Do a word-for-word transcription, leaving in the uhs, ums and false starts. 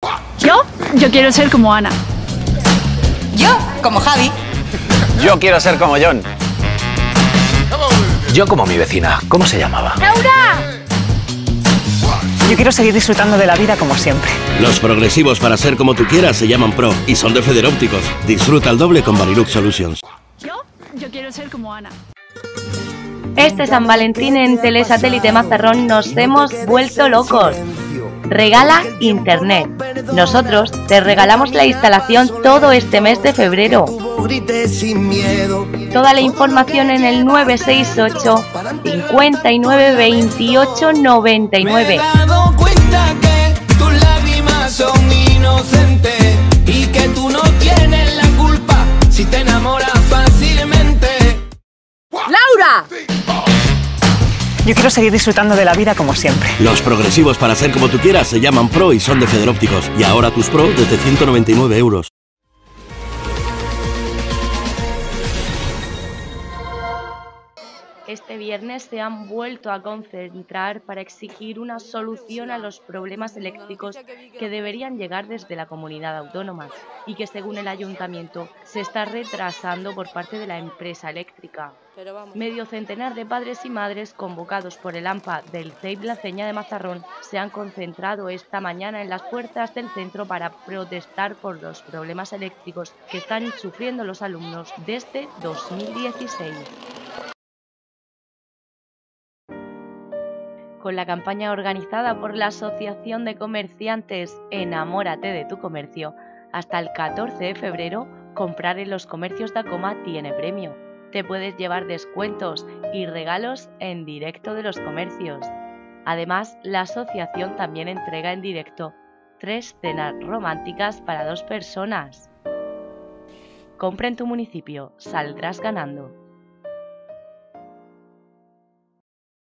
Yo, yo quiero ser como Ana. Yo, como Javi. Yo quiero ser como John. Yo como mi vecina. ¿Cómo se llamaba? ¡Laura! Yo quiero seguir disfrutando de la vida como siempre. Los progresivos para ser como tú quieras se llaman Pro y son de Federópticos. Disfruta al doble con Varilux Solutions. Yo, yo quiero ser como Ana. Este San Valentín en Telesatélite Mazarrón nos hemos vuelto locos. Regala Internet. Nosotros te regalamos la instalación todo este mes de febrero. Toda la información en el nueve seis ocho, cincuenta y nueve, veintiocho, noventa y nueve. Me he dado cuenta que tus lágrimas son inocentes y que tú no tienes la culpa si te enamoras fácilmente. ¡Laura! Yo quiero seguir disfrutando de la vida como siempre. Los progresivos para ser como tú quieras se llaman Pro y son de Federópticos. Y ahora tus Pro desde ciento noventa y nueve euros. Este viernes se han vuelto a concentrar para exigir una solución a los problemas eléctricos que deberían llegar desde la comunidad autónoma y que, según el ayuntamiento, se está retrasando por parte de la empresa eléctrica. Medio centenar de padres y madres convocados por el AMPA del C E I P La Ceña de Mazarrón se han concentrado esta mañana en las puertas del centro para protestar por los problemas eléctricos que están sufriendo los alumnos desde dos mil dieciséis. Con la campaña organizada por la Asociación de Comerciantes Enamórate de tu Comercio, hasta el catorce de febrero, comprar en los comercios Dacoma tiene premio. Te puedes llevar descuentos y regalos en directo de los comercios. Además, la asociación también entrega en directo tres cenas románticas para dos personas. Compra en tu municipio, saldrás ganando.